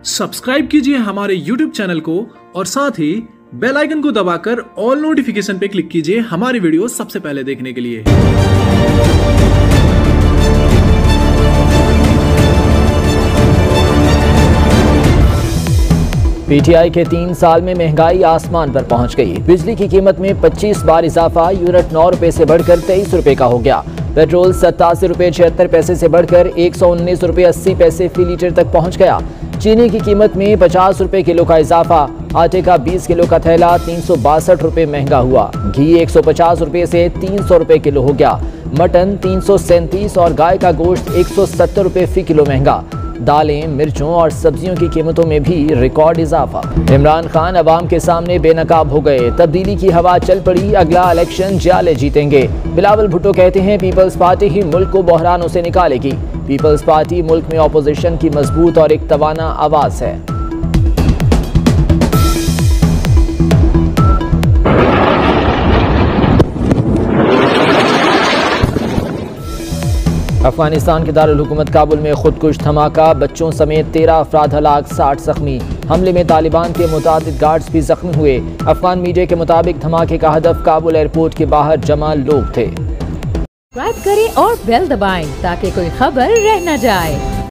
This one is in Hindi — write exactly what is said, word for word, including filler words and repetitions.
सब्सक्राइब कीजिए हमारे यूट्यूब चैनल को और साथ ही बेल आइकन को दबाकर ऑल नोटिफिकेशन पे क्लिक कीजिए हमारी वीडियो सबसे पहले देखने के लिए। पीटीआई के तीन साल में महंगाई आसमान पर पहुंच गई। बिजली की कीमत में पच्चीस बार इजाफा, यूनिट नौ रुपए से बढ़कर तेईस रुपए का हो गया। पेट्रोल सत्तासी रुपए छिहत्तर पैसे से बढ़कर एक सौ उन्नीस रुपए अस्सी पैसे फी लीटर तक पहुंच गया। चीनी की कीमत में पचास रुपए किलो का इजाफा, आटे का बीस किलो का थैला तीन सौ बासठ रुपए महंगा हुआ। घी एक सौ पचास रुपए से तीन सौ रुपए किलो हो गया। मटन तीन सौ सैंतीस और गाय का गोश्त एक सौ सत्तर रुपए फी किलो महंगा। दालें, मिर्चों और सब्जियों की कीमतों में भी रिकॉर्ड इजाफा। इमरान खान अवाम के सामने बेनकाब हो गए। तब्दीली की हवा चल पड़ी, अगला इलेक्शन जाले जीतेंगे। बिलावल भुट्टो कहते हैं पीपल्स पार्टी ही मुल्क को बहरानों से निकालेगी। पीपल्स पार्टी मुल्क में ऑपोजिशन की मजबूत और एक तवाना आवाज है। अफगानिस्तान के दारुल हुकूमत काबुल में खुदकुश धमाका, बच्चों समेत तेरह अफराद हलाक, साठ जख्मी। हमले में तालिबान के मुतादिद गार्ड्स भी जख्मी हुए। अफगान मीडिया के मुताबिक धमाके का हदफ काबुल एयरपोर्ट के बाहर जमा लोग थे। सब्सक्राइब करें और बेल दबाएं ताकि कोई खबर रह न जाए।